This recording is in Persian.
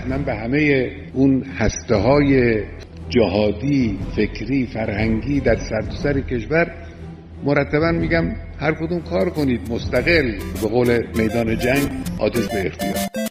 من به همه اون هسته‌های جهادی، فکری، فرهنگی در سرتاسر کشور مرتباً میگم هر کدوم کار کنید مستقل، به قول میدان جنگ حادث به اختیار.